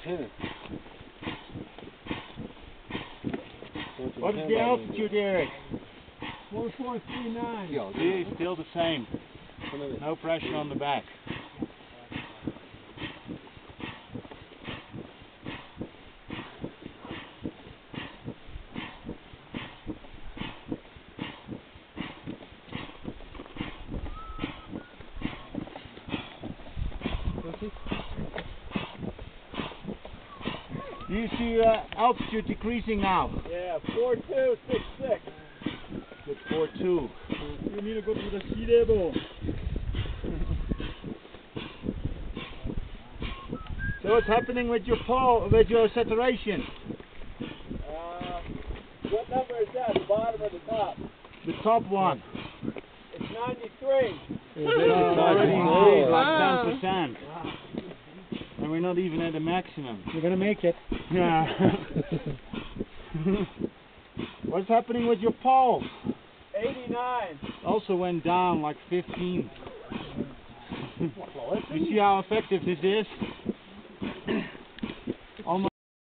What is the altitude, Eric? 4439. See, still the same. No pressure on the back. Do you see altitude decreasing now? Yeah, 4266. It's 4.2. You need to go to the sea level. So what's happening with your pole, with your saturation? What number is that? The bottom or the top? The top one. It's 93. Already increased like 10%. And we're not even at the maximum. You're gonna make it. Yeah. What's happening with your pole? 89. Also went down like 15. You see how effective this is?